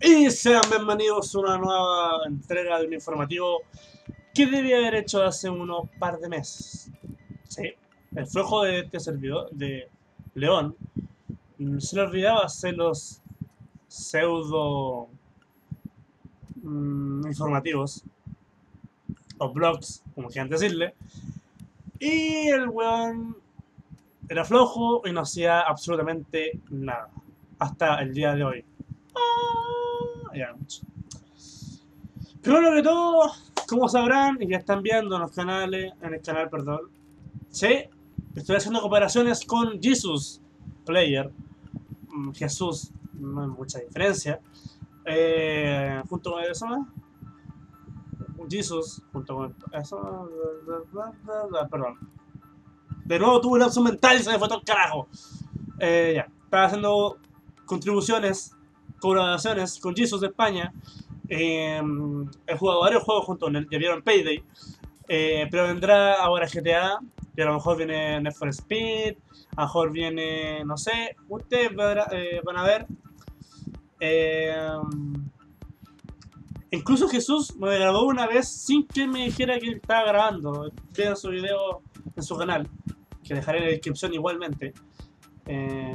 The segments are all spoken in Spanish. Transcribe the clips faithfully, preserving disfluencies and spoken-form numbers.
Y sean bienvenidos a una nueva entrega de un informativo que debía haber hecho hace unos par de meses. Sí, el flojo de este servidor, de León, se le olvidaba hacer los pseudo mmm, informativos, o blogs, como quieran decirle, y el weón era flojo y no hacía absolutamente nada, hasta el día de hoy. Ah, ya, mucho. Primero que todo, como sabrán y ya están viendo en los canales, en el canal, perdón, sí, estoy haciendo cooperaciones con Jesus Player, Jesús, no hay mucha diferencia, eh, junto con eso, Jesus, junto con eso, perdón, de nuevo tuve un lapso mental y se me fue todo el carajo. Eh, ya, estaba haciendo contribuciones, colaboraciones con Jesus de España. Eh, he jugado varios juegos junto con él, ya vieron Payday, eh, pero vendrá ahora G T A, y a lo mejor viene Need for Speed, a lo mejor viene, no sé, ustedes eh, van a ver. Eh, incluso Jesús me grabó una vez sin que me dijera que estaba grabando. Vean su video en su canal, que dejaré en la descripción igualmente. Eh,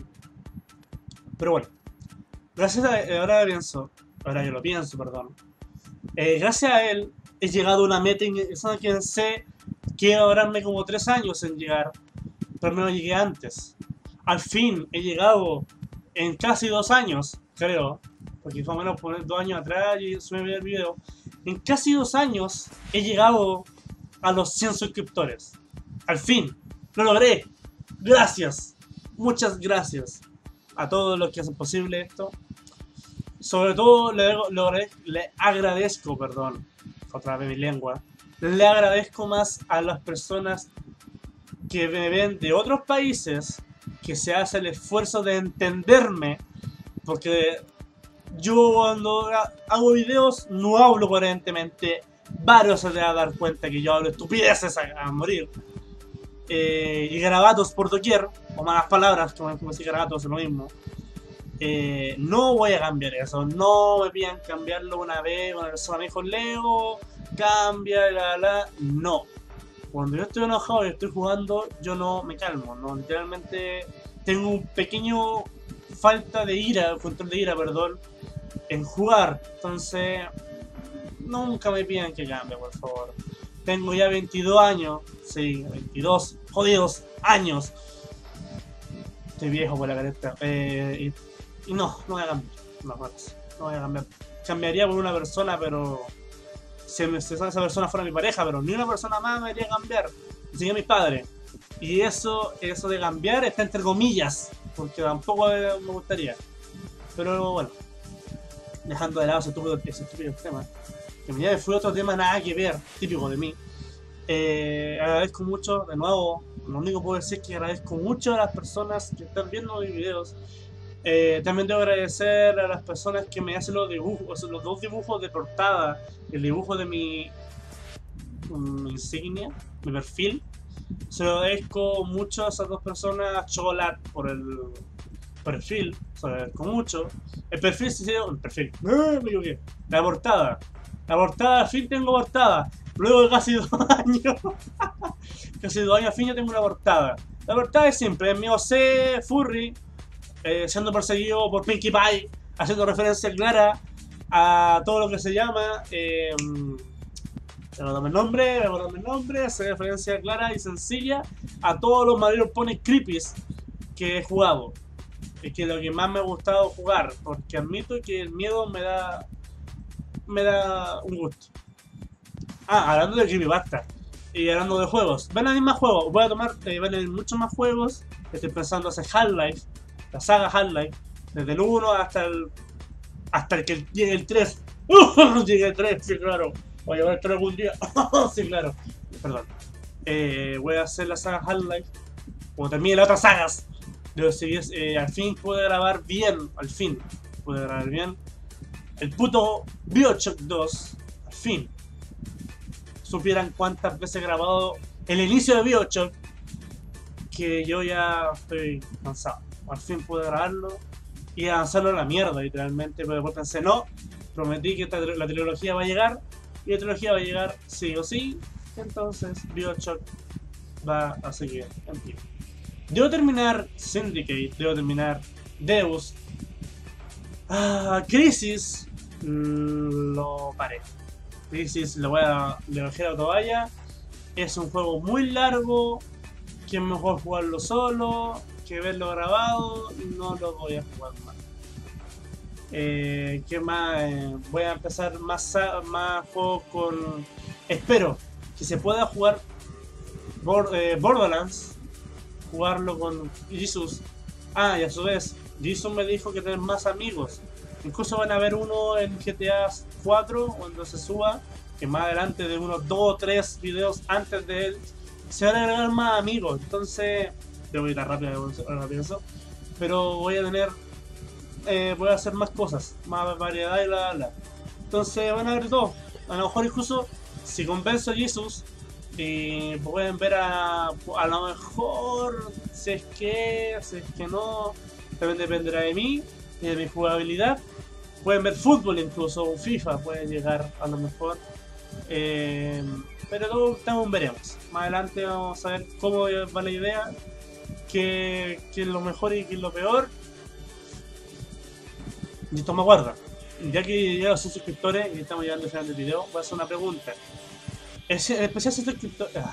pero bueno, gracias a, ahora pienso, ahora yo lo pienso, perdón. Eh, gracias a él he llegado a una meta esa que sé que iba a durarme como tres años en llegar, pero no llegué antes. Al fin he llegado en casi dos años, creo, porque fue más o menos por dos años atrás y subí el video. En casi dos años he llegado a los cien suscriptores. Al fin, lo logré. Gracias, muchas gracias a todos los que hacen posible esto. Sobre todo le, le, le agradezco, perdón, otra vez mi lengua, le agradezco más a las personas que me ven de otros países, que se hace el esfuerzo de entenderme, porque yo cuando hago videos no hablo coherentemente, varios se te van a dar cuenta que yo hablo estupideces a, a morir, eh, y garabatos por doquier, o malas palabras, como decir garabatos es lo mismo. Eh, no voy a cambiar eso, no me pidan cambiarlo una vez, una persona me dijo Leo, cambia, la la, no. Cuando yo estoy enojado y estoy jugando, yo no me calmo, no, literalmente tengo un pequeño falta de ira, control de ira, perdón, en jugar, entonces nunca me pidan que cambie, por favor. Tengo ya veintidós años, sí, veintidós jodidos años. Estoy viejo por la careta, eh, y Y no, no voy a cambiar. No, no, no voy a cambiar. Cambiaría por una persona, pero si esa persona fuera mi pareja, pero ni una persona más me haría cambiar. Ni siquiera mis padres. Y eso, eso de cambiar está entre comillas, porque tampoco me gustaría. Pero bueno, dejando de lado ese estúpido, ese estúpido tema, que me fue otro tema nada que ver, típico de mí. Eh, agradezco mucho, de nuevo, lo único que puedo decir es que agradezco mucho a las personas que están viendo mis videos. Eh, también debo agradecer a las personas que me hacen los dibujos, los dos dibujos de portada, el dibujo de mi, mi insignia, mi perfil. Se lo agradezco mucho a esas dos personas, Chocolat por el perfil, se lo agradezco mucho. El perfil, sí, sí, el perfil, no, me equivoqué. La portada, la portada, al fin tengo portada, luego de casi dos años, casi dos años, al fin yo tengo una portada. La portada es simple, es mi O C, Furry, Eh, siendo perseguido por Pinkie Pie, haciendo referencia clara a todo lo que se llama, eh, me el nombre, me el nombre, hace referencia clara y sencilla a todos los My Little Pony creepies que he jugado, y que es lo que más me ha gustado jugar, porque admito que el miedo me da, me da un gusto. Ah, hablando de creepypasta y hablando de juegos, van a venir más juegos, voy a tomar, eh, van a venir muchos más juegos, estoy pensando hacer Half-Life, la saga Half-Life, desde el uno hasta el hasta el que llegue el tres. ¡Uh! Llegue el tres, sí, claro. Voy a ver el tres algún día. Sí, claro. Perdón. Eh, voy a hacer la saga Half-Life. Cuando termine las otras sagas. Debo seguir, eh, al fin pude grabar bien. Al fin pude grabar bien. El puto BioShock dos. Al fin. Supieran cuántas veces he grabado el inicio de BioShock, que yo ya estoy cansado. Al fin pude grabarlo y avanzarlo a la mierda, literalmente. Pero después pensé, no, prometí que esta, la trilogía va a llegar, y la trilogía va a llegar sí o sí. Entonces, BioShock va a seguir en pie. Debo terminar Syndicate, debo terminar Deus. Ah, Crisis, mm, lo paré. Crisis le voy a le bajé la toalla. Es un juego muy largo, que es mejor jugarlo solo que verlo grabado. No lo voy a jugar más. Eh, ¿Qué más? Eh, voy a empezar más, más juegos con... Espero que se pueda jugar Bord eh, Borderlands, jugarlo con Jesus. Ah, y a su vez, Jesus me dijo que tener más amigos. Incluso van a haber uno en G T A cuatro cuando se suba, que más adelante de unos dos o tres videos antes de él se van a agregar más amigos. Entonces, debo ir rápido, rápido eso, pero voy a tener, eh, voy a hacer más cosas, más variedad y bla bla bla. Entonces van a ver todo. A lo mejor incluso si convenzo a Jesus y pueden ver a, a lo mejor, si es que, si es que no, también dependerá de mí y de mi jugabilidad. Pueden ver fútbol incluso, o FIFA puede llegar a lo mejor. Eh, pero todo estamos veremos. Más adelante vamos a ver cómo va la idea, qué, qué es lo mejor y qué es lo peor. Y esto me aguarda. Ya que llegaron sus suscriptores y estamos llegando al final del video, voy a hacer una pregunta. En especial si suscriptores... Ah.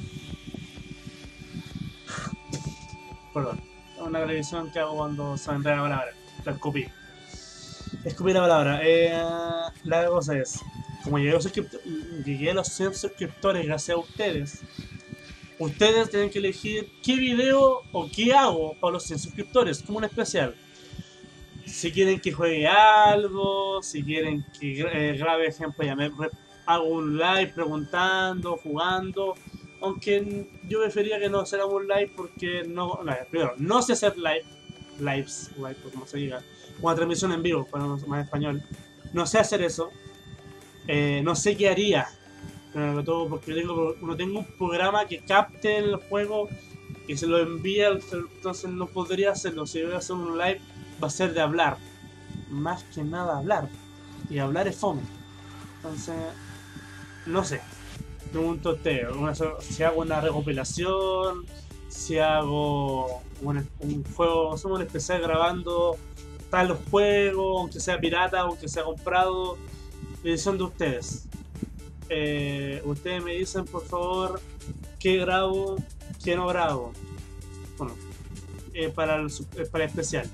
Perdón. Una televisión que hago cuando se me enreda la palabra. La escupí. Escupí la palabra. Eh, la cosa es, como llegué a, los llegué a los cien suscriptores gracias a ustedes, ustedes tienen que elegir qué video o qué hago para los cien suscriptores, como un especial. Si quieren que juegue algo, si quieren que eh, grabe ejemplo, ya me hago un live preguntando, jugando. Aunque yo preferiría que no hiciéramos un live porque no, no, primero, no sé hacer live, lives, live, como se diga, una transmisión en vivo, para más español. No sé hacer eso. Eh, no sé qué haría. Pero todo porque tengo, no tengo un programa que capte el juego y se lo envía, entonces no podría hacerlo. Si voy a hacer un live, va a ser de hablar. Más que nada hablar. Y hablar es fome. Entonces, no sé. Pregunto a usted, si hago una recopilación, si hago un, un juego, hacemos un especial grabando tal juego, aunque sea pirata, aunque sea comprado, edición de ustedes. Eh, ustedes me dicen por favor qué grabo, qué no grabo. Bueno, eh, para, el, para el especial.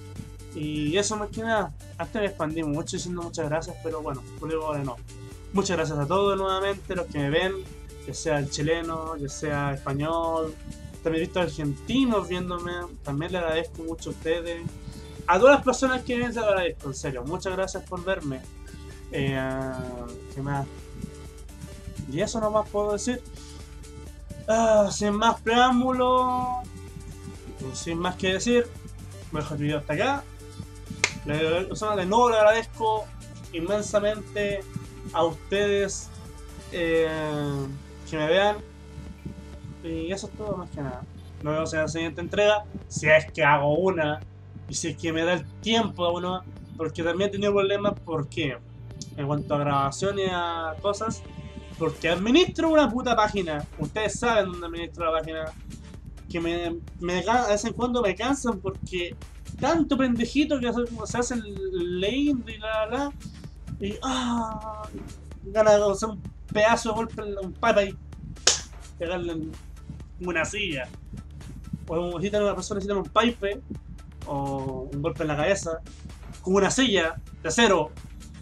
Y eso más que nada. Hasta me expandí mucho diciendo muchas gracias, pero bueno, luego ahora no. Muchas gracias a todos nuevamente, los que me ven, ya sea el chileno, ya sea español, también he visto argentinos viéndome, también le agradezco mucho a ustedes. A todas las personas que ven, se lo agradezco, en serio, muchas gracias por verme. Eh, ¿Qué más? Y eso nomás puedo decir. Ah, sin más preámbulo, sin más que decir, voy a dejar el video hasta acá. De nuevo le agradezco inmensamente a ustedes eh, que me vean. Y eso es todo más que nada. Nos vemos en la siguiente entrega, si es que hago una y si es que me da el tiempo de una, porque también he tenido problemas porque en cuanto a grabación y a cosas, porque administro una puta página. Ustedes saben dónde administro la página, que me, me a vez en cuando me cansan porque tanto pendejito que se hace el leyendo y la la y ah, gana de hacer un pedazo de golpe en un papa y pegarle en una silla. O necesitan una persona, necesitan un pipe o un golpe en la cabeza con una silla de acero.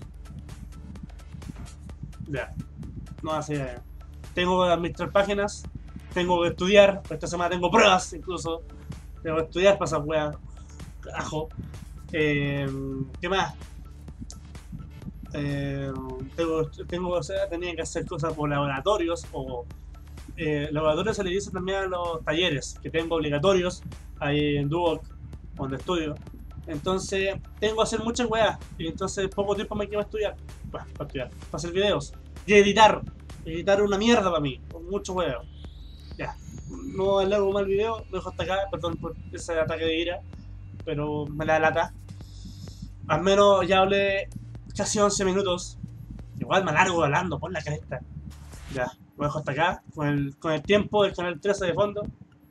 Ya, no así. Tengo que administrar páginas, tengo que estudiar. Esta semana tengo pruebas incluso. Tengo que estudiar para esa wea. Ajo. Eh, ¿Qué más? Eh, tengo, tengo, o sea, tenía que hacer cosas por laboratorios o eh, laboratorios se le dice también a los talleres que tengo obligatorios ahí en Duoc donde estudio. Entonces tengo que hacer muchas weas y entonces poco tiempo me queda estudiar, bah, para estudiar, para hacer videos y editar. Editar una mierda para mí, con mucho huevo. Ya, no alargo más el video, lo dejo hasta acá, perdón por ese ataque de ira, pero me la lata. Al menos ya hablé casi once minutos. Igual me alargo hablando, pon la cresta. Ya, lo dejo hasta acá, con el, con el tiempo del canal trece de fondo.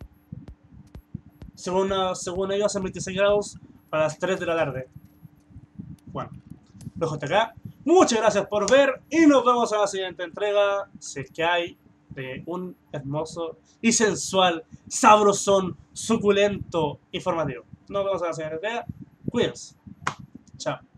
Según, según ellos, hacen veintiséis grados para las tres de la tarde. Bueno, lo dejo hasta acá. Muchas gracias por ver y nos vemos en la siguiente entrega. Si es que hay de un hermoso y sensual, sabrosón, suculento informativo. Nos vemos en la siguiente entrega. Cuídense. Chao.